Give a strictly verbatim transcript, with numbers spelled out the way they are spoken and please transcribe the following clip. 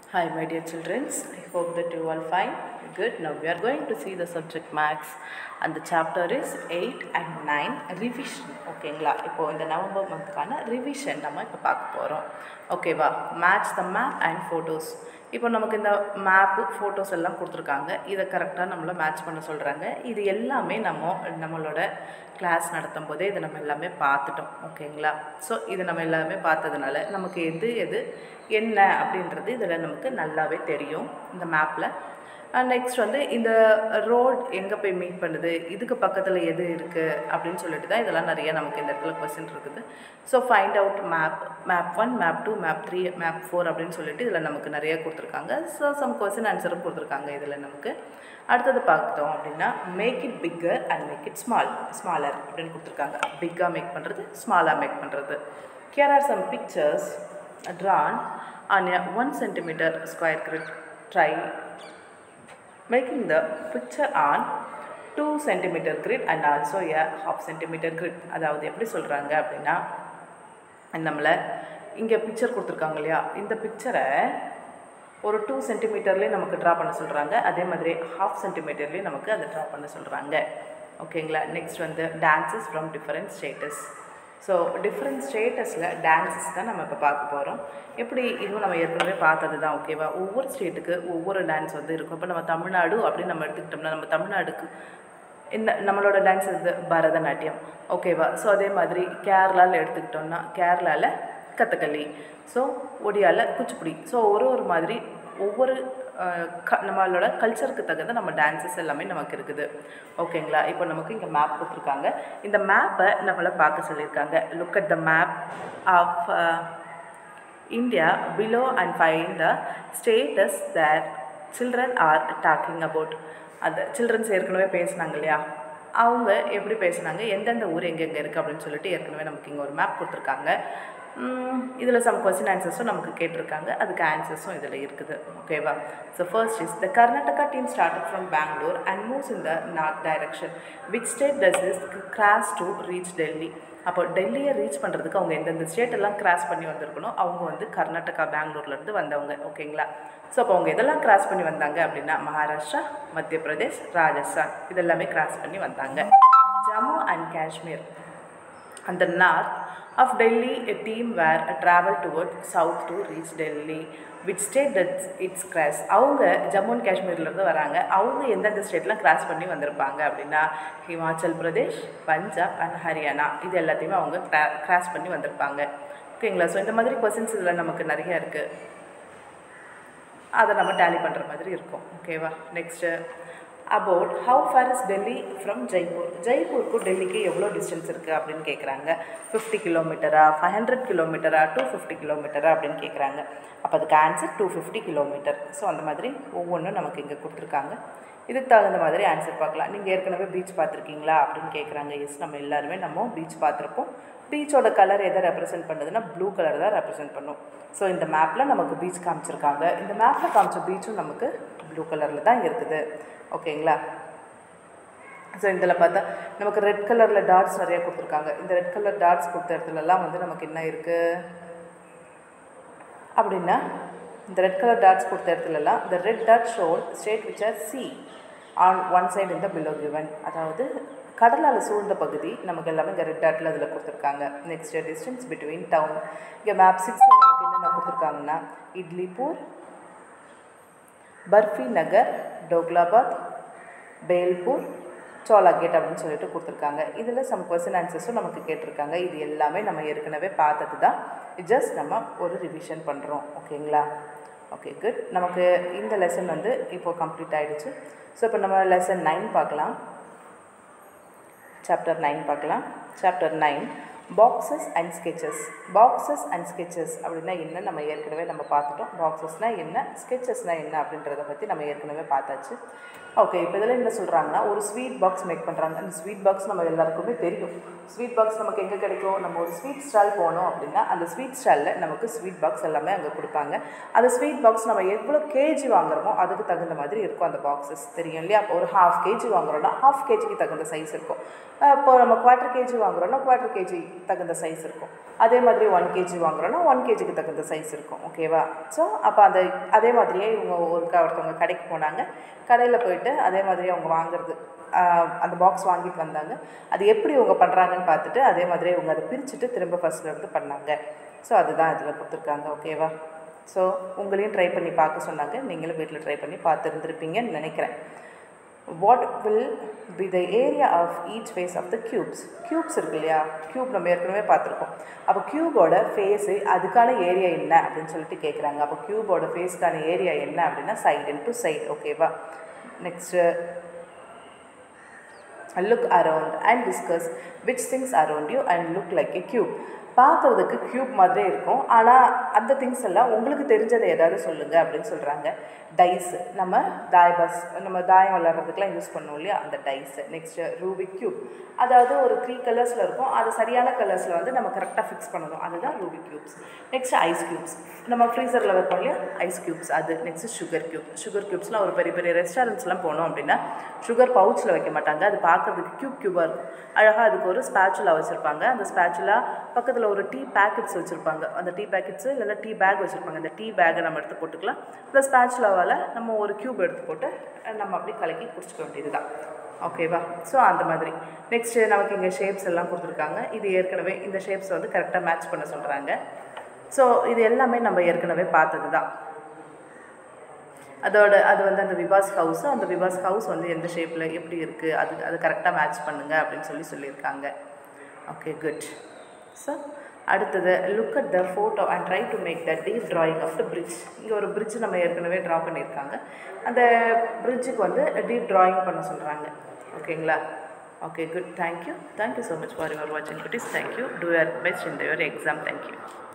Hi my dear children, I hope that you all fine. Good. Now we are going to see the subject maths and the chapter is eight and nine revision. ஓகேங்களா, இப்போ இந்த November மந்த்க்கான revision நம்ம இப்போ பார்க்க போகிறோம். ஓகேவா, match the map and photos. இப்போ நமக்கு இந்த மேப்பு ஃபோட்டோஸ் எல்லாம் கொடுத்துருக்காங்க. இதை கரெக்டாக நம்மளை மேட்ச் பண்ண சொல்கிறாங்க. இது எல்லாமே நம்ம நம்மளோட கிளாஸ் நடத்தும் போதே இதை நம்ம எல்லாமே பார்த்துட்டோம். ஓகேங்களா, ஸோ இது நம்ம எல்லாமே பார்த்ததுனால நமக்கு எது எது என்ன அப்படின்றது இதில் நமக்கு நல்லாவே தெரியும் இந்த மேப்பில். நெக்ஸ்ட் வந்து இந்த ரோட் எங்கே போய் மீட் பண்ணுது, இதுக்கு பக்கத்தில் எது இருக்குது அப்படின்னு சொல்லிட்டு தான் இதெல்லாம் நிறைய நமக்கு இந்த இடத்துல கொஸ்டின் இருக்குது. So find out map map one map two map three map four அப்படின்னு சொல்லிட்டு இதில் நமக்கு நிறைய கொடுத்துருக்காங்க. ஸோ சம் கொஸ்டின் ஆன்சரும் கொடுத்துருக்காங்க இதில் நமக்கு. அடுத்தது பார்த்தோம் அப்படின்னா make it bigger and make it small smaller அப்படின்னு கொடுத்துருக்காங்க. பிக்காக மேக் பண்ணுறது, ஸ்மாலாக மேக் பண்ணுறது. Here are some pictures drawn on a one centimeter square grid. Try making the picture on two centimeter grid and also a half centimeter grid. அதாவது எப்படி சொல்கிறாங்க அப்படின்னா, நம்மளை இங்கே பிக்சர் கொடுத்துருக்காங்க இல்லையா, இந்த பிக்சரை ஒரு டூ சென்டிமீட்டர்லேயே நமக்கு ட்ரா பண்ண சொல்கிறாங்க. அதே மாதிரி ஹாஃப் சென்டிமீட்டர்லேயும் நமக்கு அதை ட்ரா பண்ண சொல்கிறாங்க. ஓகேங்களா, நெக்ஸ்ட் வந்து dances from different states. So different ஸ்டேட்டஸில் டான்ஸஸ் தான் நம்ம இப்போ பார்க்க போகிறோம். எப்படி இதுவும் நம்ம ஏற்கனவே பார்த்தது தான். ஓகேவா, ஒவ்வொரு ஸ்டேட்டுக்கு ஒவ்வொரு டான்ஸ் வந்து இருக்கும். இப்போ நம்ம தமிழ்நாடு அப்படின்னு நம்ம எடுத்துக்கிட்டோம்னா, நம்ம தமிழ்நாடுக்கு இந்த நம்மளோட டான்ஸ் இது பரதநாட்டியம். ஓகேவா, ஸோ அதே மாதிரி கேரளாவில் எடுத்துக்கிட்டோம்னா கேரளாவில் கதகளி, ஸோ ஒடியாவில் குச்சிப்புடி. ஸோ ஒரு ஒரு மாதிரி ஒவ்வொரு க நம்மளோட கல்ச்சருக்கு தகுந்த நம்ம டான்ஸஸ் எல்லாமே நமக்கு இருக்குது. ஓகேங்களா, இப்போ நமக்கு இங்கே மேப் கொடுத்துருக்காங்க. இந்த மேப்பை நம்மளை பார்க்க சொல்லியிருக்காங்க. Look at the map of India below and find the states that children are talking about. அது சில்ட்ரன்ஸ் ஏற்கனவே பேசுனாங்க இல்லையா, அவங்க எப்படி பேசுனாங்க, எந்தெந்த ஊர் எங்கெங்கே இருக்குது அப்படின்னு சொல்லிட்டு ஏற்கனவே நமக்கு இங்கே ஒரு மேப் கொடுத்துருக்காங்க. இதில் சம் கொஸ்டின் ஆன்சர்ஸும் நமக்கு கேட்டிருக்காங்க, அதுக்கு ஆன்சர்ஸும் இதில் இருக்குது. ஓகேவா, so first is the Karnataka team started from Bangalore and moves in the north direction. Which state does is cross to reach Delhi. அப்போ டெல்லியை ரீச் பண்ணுறதுக்கு அவங்க எந்தெந்த ஸ்டேட் எல்லாம் கிராஸ் பண்ணி வந்திருக்கணும், அவங்க வந்து கர்நாடகா பெங்களூர்லேருந்து வந்தவங்க. ஓகேங்களா, ஸோ அப்போ அவங்க எதெல்லாம் கிராஸ் பண்ணி வந்தாங்க அப்படின்னா மகாராஷ்டிரா, மத்திய பிரதேஷ், ராஜஸ்தான் இதெல்லாமே கிராஸ் பண்ணி வந்தாங்க. Jammu and Kashmir and the north of Delhi, a team were uh, traveled toward south to reach Delhi. Which state does its cross? அவங்க ஜம்மு அண்ட் காஷ்மீர்லேருந்து வராங்க. அவங்க எந்தெந்த ஸ்டேட்லாம் கிராஸ் பண்ணி வந்திருப்பாங்க அப்படின்னா ஹிமாச்சல் பிரதேஷ், பஞ்சாப் அண்ட் ஹரியானா இது எல்லாத்தையுமே அவங்க கிரா கிராஸ் பண்ணி வந்திருப்பாங்க. ஓகேங்களா, ஸோ இந்த மாதிரி கொஸ்டின்ஸ் இதில் நமக்கு நிறைய இருக்குது, அதை நம்ம டேலி பண்ணுற மாதிரி இருக்கும். ஓகேவா, next about how far is Delhi from Jaipur. ஜெய்ப்பூருக்கு டெல்லிக்கு எவ்வளோ டிஸ்டன்ஸ் இருக்குது அப்படின்னு கேட்குறாங்க. ஃபிஃப்டி கிலோமீட்டரா, ஃபைவ் ஹண்ட்ரட் கிலோமீட்டரா, டூ ஃபிஃப்டி கிலோமீட்டரா அப்படின்னு கேட்குறாங்க. அப்போ அதுக்கு answer two fifty kilometer. So அந்த மாதிரி ஒவ்வொன்றும் நமக்கு இங்கே கொடுத்துருக்காங்க. இதுக்கு தகுந்த மாதிரி ஆன்சர் பார்க்கலாம். நீங்கள் ஏற்கனவே பீச் பார்த்துருக்கீங்களா அப்படின்னு கேட்குறாங்க. எஸ், நம்ம எல்லாருமே நம்ம பீச் பார்த்துருப்போம். பீச்சோட கலர் எதை ரெப்ரசென்ட் பண்ணுதுன்னா ப்ளூ கலர் தான் ரெப்ரசென்ட் பண்ணும். ஸோ இந்த மேப்பில் நமக்கு பீச் காமிச்சிருக்காங்க. இந்த மேப்பில் காமிச்ச பீச்சும் நமக்கு ப்ளூ கலரில் தான் இருக்குது. ஓகேங்களா, ஸோ இதில் பார்த்தா நமக்கு ரெட் கலரில் டாட்ஸ் நிறையா கொடுத்துருக்காங்க. இந்த ரெட் கலர் டாட்ஸ் கொடுத்த இடத்துலலாம் வந்து நமக்கு என்ன இருக்குது அப்படின்னா, இந்த ரெட் கலர் டாட்ஸ் கொடுத்த இடத்துலலாம் இந்த red dot shown state which are sea on one side இந்த பிலோ கிவன். அதாவது கடலால் சூழ்ந்த பகுதி நமக்கு எல்லாமே இங்கே ரெட் டாட்டில் அதில் கொடுத்துருக்காங்க. Next distance between town. இங்கே மேப் சிக்ஸில் நமக்கு என்னென்ன கொடுத்துருக்காங்கன்னா இட்லிப்பூர், பர்ஃபி நகர், டோக்லாபாத், பேல்பூர், சோலாகேட் அப்படின்னு சொல்லிட்டு கொடுத்துருக்காங்க. இதில் சம் கொஸ்டின் ஆன்சர்ஸும் நமக்கு கேட்டிருக்காங்க. இது எல்லாமே நம்ம ஏற்கனவே பார்த்தது தான், ஜஸ்ட் நம்ம ஒரு ரிவிஷன் பண்ணுறோம். ஓகேங்களா, ஓகே குட். நமக்கு இந்த லெசன் வந்து இப்போது கம்ப்ளீட் ஆகிடுச்சு. ஸோ இப்போ நம்ம லெசன் நைன் பார்க்கலாம். சாப்டர் நைன் பார்க்கலாம். Chapter nine boxes and sketches. Boxes and sketches அப்படின்னா என்ன நம்ம ஏற்கனவே நம்ம பார்த்துட்டோம். பாக்ஸஸ்னால் என்ன, ஸ்கெச்சஸ்னால் என்ன அப்படின்றத பற்றி நம்ம ஏற்கனவே பார்த்தாச்சு. ஓகே, இப்போ இதில் என்ன சொல்கிறாங்கன்னா ஒரு ஸ்வீட் பாக்ஸ் மேக் பண்ணுறாங்க. அந்த ஸ்வீட் பாக்ஸ் நம்ம எல்லாருக்குமே தெரியும். ஸ்வீட் பாக்ஸ் நமக்கு எங்கே கிடைக்கும், நம்ம ஒரு ஸ்வீட் ஸ்டால் போனோம் அப்படின்னா அந்த ஸ்வீட் ஸ்டாலில் நமக்கு ஸ்வீட் பாக்ஸ் எல்லாமே அங்கே கொடுப்பாங்க. அந்த ஸ்வீட் பாக்ஸ் நம்ம எவ்வளோ கேஜி வாங்குறோமோ அதுக்கு தகுந்த மாதிரி இருக்கும் அந்த பாக்ஸஸ், தெரியும் இல்லையா. அப்போ ஒரு ஹாஃப் கேஜி வாங்குறோன்னா ஹாஃப் கேஜிக்கு தகுந்த சைஸ் இருக்கும். இப்போ நம்ம குவார்ட்டர் கேஜி வாங்குறோன்னா குவார்ட்டர் கேஜி தகுந்த சைஸ் இருக்கும். அதே மாதிரி ஒன் கேஜி வாங்குகிறோன்னா ஒன் கேஜிக்கு தகுந்த சைஸ் இருக்கும். ஓகேவா? ஸோ அப்போ அந்த அதே மாதிரியே இவங்க ஒருக்கா ஒருத்தவங்க கடைக்கு போனாங்க. கடையில் போயிட்டு அதே மாதிரி அவங்க வாங்குறது அந்த பாக்ஸ் வாங்கிட்டு வந்தாங்க. அது எப்படி இவங்க பண்ணுறாங்கன்னு பார்த்துட்டு அதே மாதிரி இவங்க அதை பிரிச்சுட்டு திரும்ப ஃபஸ்ட்டில் இருந்து பண்ணாங்க. ஸோ அதுதான் இதில் கொடுத்துருக்காங்க. ஓகேவா? ஸோ உங்களையும் ட்ரை பண்ணி பார்க்க சொன்னாங்க. நீங்களும் வீட்டில் ட்ரை பண்ணி பார்த்துருந்துருப்பீங்கன்னு நினைக்கிறேன். What will be the area of each face of the cubes? Cubes இருக்கு இல்லையா? க்யூப் நம்ம ஏற்கனவே பார்த்துருக்கோம். அப்போ க்யூபோட ஃபேஸு அதுக்கான ஏரியா என்ன அப்படின்னு சொல்லிட்டு கேட்குறாங்க. அப்போ க்யூபோட ஃபேஸ்க்கான ஏரியா என்ன அப்படின்னா சைடு இன்ட்டு சைடு. ஓகேவா? Next look around and discuss which things around you and look like a cube. பார்க்குறதுக்கு க்யூப் மாதிரியே இருக்கும். ஆனால் அந்த திங்ஸ் எல்லாம் உங்களுக்கு தெரிஞ்சதை ஏதாவது சொல்லுங்கள் அப்படின்னு சொல்கிறாங்க. டைஸு, நம்ம தாய் பஸ் நம்ம தாயம் விளாட்றதுக்கெலாம் யூஸ் பண்ணுவோம் இல்லையா, அந்த டைஸு. நெக்ஸ்ட்டு ரூபிக் க்யூப், அதாவது ஒரு த்ரீ கலர்ஸில் இருக்கும். அது சரியான கலர்ஸில் வந்து நம்ம கரெக்டாக ஃபிக்ஸ் பண்ணணும். அதுதான் Rubik cubes. Next ice cubes, நம்ம ஃப்ரீசரில் வைப்போம் இல்லையா, ஐஸ் க்யூப்ஸ் அது. Next sugar cube. சுகர் க்யூப்ஸ்லாம் ஒரு பெரிய பெரிய ரெஸ்டாரண்ட்ஸ்லாம் போனோம் அப்படின்னா சுகர் பவுச்சில் வைக்க மாட்டாங்க. அது பார்க்குறதுக்கு க்யூப் க்யூபாக இருக்கும். அழகாக அதுக்கு ஒரு ஸ்பேச்சுலா வச்சுருப்பாங்க. அந்த ஸ்பேச்சுலா பக்கத்தில் ஒரு டீ பேக்கெட்ஸ் வச்சுருப்பாங்க. அந்த டீ பேக்கெட்ஸு இல்லைன்னா டீ பேக் வச்சுருப்பாங்க. அந்த டீ பேக்கை நம்ம எடுத்து போட்டுக்கலாம். இந்த ஸ்பேச்சுலாவால் நம்ம ஒரு க்யூப் எடுத்து போட்டு நம்ம அப்படி கலக்கி குடிச்சிக்க வேண்டியது தான். ஓகேவா? ஸோ அந்த மாதிரி. நெக்ஸ்ட்டு நமக்கு இங்கே ஷேப்ஸ் எல்லாம் கொடுத்துருக்காங்க. இது ஏற்கனவே இந்த ஷேப்ஸ் வந்து கரெக்டாக மேட்ச் பண்ண சொல்கிறாங்க. ஸோ இது எல்லாமே நம்ம ஏற்கனவே பார்த்தது தான். அதோட அது வந்து அந்த விபாஸ் ஹவுஸு, அந்த விபாஸ் ஹவுஸ் வந்து எந்த ஷேப்பில் எப்படி இருக்குது அது அது கரெக்டாக மேட்ச் பண்ணுங்கள் அப்படின்னு சொல்லி சொல்லியிருக்காங்க. Okay, good. ஸோ அடுத்தது look at the photo and try to make the deep drawing of the bridge. இங்கே ஒரு பிரிட்ஜ் நம்ம ஏற்கனவே ட்ரா பண்ணியிருக்காங்க. அந்த பிரிட்ஜுக்கு வந்து டீப் ட்ராயிங் பண்ண சொல்கிறாங்க. ஓகேங்களா? Okay, good. Thank you. Thank you so much for your வாட்சிங் குட்டீஸ். Thank you. Do your best in your exam. Thank you.